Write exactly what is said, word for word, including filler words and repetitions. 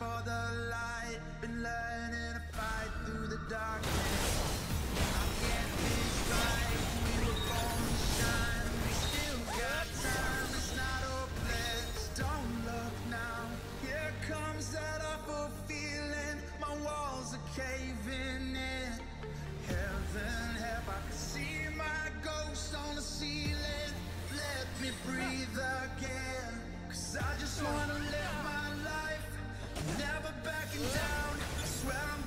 for the light, been learning to fight through the darkness. I get this right, we were born to shine, we still got time, it's not hopeless. Don't look now, here comes that awful feeling, my walls are caving in. Heaven help, I can see my ghost on the ceiling. Let me breathe again, cause I just wanna live my life, never backing down. I swear I'm